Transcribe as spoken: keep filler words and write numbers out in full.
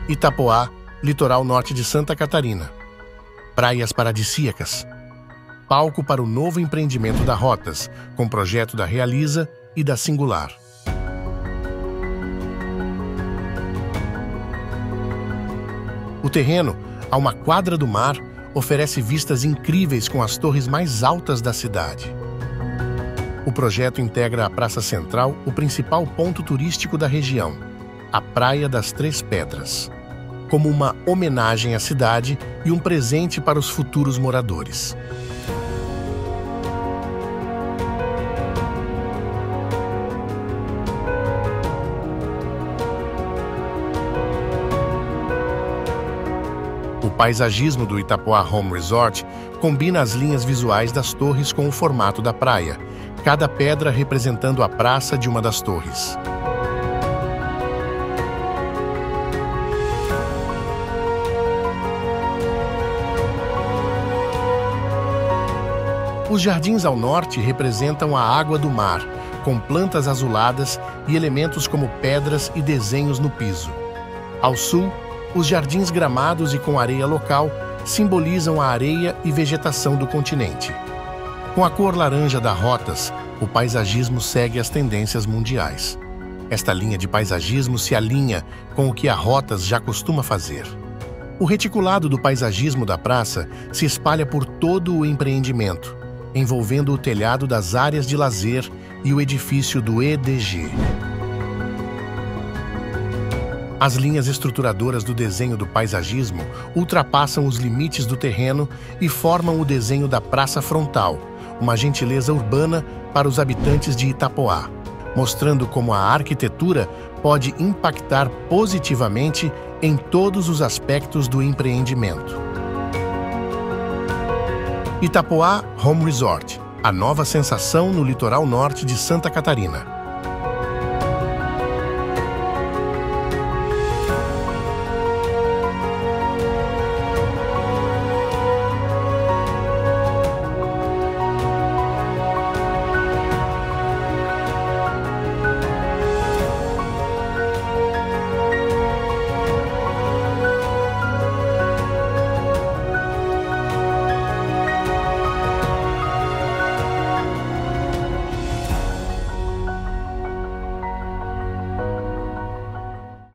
Itapoá, litoral norte de Santa Catarina. Praias paradisíacas. Palco para o novo empreendimento da Rotas, com projeto da Realiza e da Singular. O terreno, a uma quadra do mar, oferece vistas incríveis com as torres mais altas da cidade. O projeto integra a Praça Central, o principal ponto turístico da região, a Praia das Três Pedras, como uma homenagem à cidade e um presente para os futuros moradores. O paisagismo do Itapoá Home Resort combina as linhas visuais das torres com o formato da praia, cada pedra representando a praça de uma das torres. Os jardins ao norte representam a água do mar, com plantas azuladas e elementos como pedras e desenhos no piso. Ao sul, os jardins gramados e com areia local simbolizam a areia e vegetação do continente. Com a cor laranja da Rotas, o paisagismo segue as tendências mundiais. Esta linha de paisagismo se alinha com o que a Rotas já costuma fazer. O reticulado do paisagismo da praça se espalha por todo o empreendimento, envolvendo o telhado das áreas de lazer e o edifício do E D G. As linhas estruturadoras do desenho do paisagismo ultrapassam os limites do terreno e formam o desenho da praça frontal, uma gentileza urbana para os habitantes de Itapoá, mostrando como a arquitetura pode impactar positivamente em todos os aspectos do empreendimento. Itapoá Home Resort, a nova sensação no litoral norte de Santa Catarina.